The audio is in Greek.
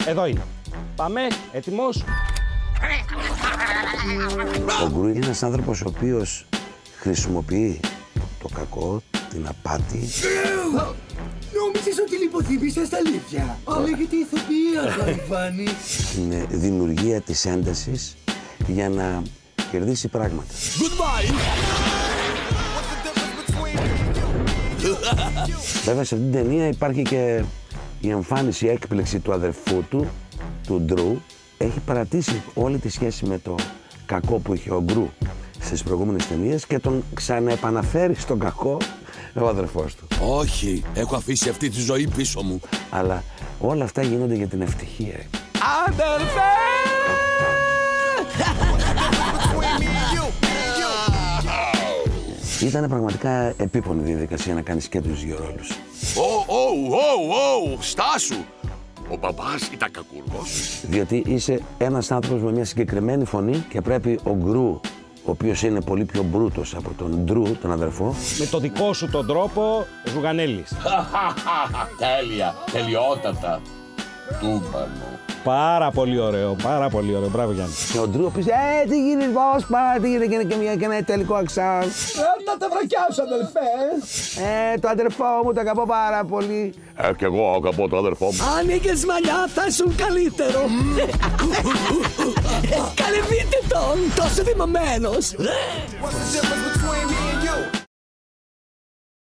Εδώ είναι. Πάμε, έτοιμος. Ο Γκρου είναι ένας άνθρωπος ο οποίος χρησιμοποιεί το κακό, την απάτη. Νόμιζες ότι λιποθύμησες στα αλήθεια. Λέγεται ηθοποιία, Γαϊβάνη. Την δημιουργία της έντασης για να κερδίσει πράγματα. Goodbye! Βέβαια σε αυτήν την ταινία υπάρχει και η εμφάνιση, η έκπληξη του αδερφού του Ντρου. Έχει παρατήσει όλη τη σχέση με το κακό που είχε ο Γκρου στις προηγούμενες ταινίες και τον ξαναεπαναφέρει στον κακό ο αδερφός του. Όχι, έχω αφήσει αυτή τη ζωή πίσω μου. Αλλά όλα αυτά γίνονται για την ευτυχία. Αδερφέ! Ήταν πραγματικά επίπονη διαδικασία να κάνεις και τους δύο ρόλους. Στάσου! Ο μπαμπάς ήταν κακούργος. Διότι είσαι ένας άνθρωπος με μια συγκεκριμένη φωνή και πρέπει ο Γκρου, ο οποίος είναι πολύ πιο μπρούτος από τον Ντρου, τον αδερφό, Με το δικό σου τον τρόπο ζουγανέλης. Τέλεια, τελειότατα. Τούμπανο. Πάρα πολύ ωραίο, πάρα πολύ ωραίο. Μπράβο Γιάννη. και ο Ντρου, ο οποίος τι γίνεται Βόσπα, τι γίνεται και ένα τελικό αξάν. Να τα βρακιάσω, αδελφέ. Το αδερφό μου το αγαπώ πάρα πολύ. Κι εγώ αγαπώ τον αδερφό μου. Άνοιγες μαλλιά θα ήσουν καλύτερο. Καλεβείτε τον, τόσο δημαμένος.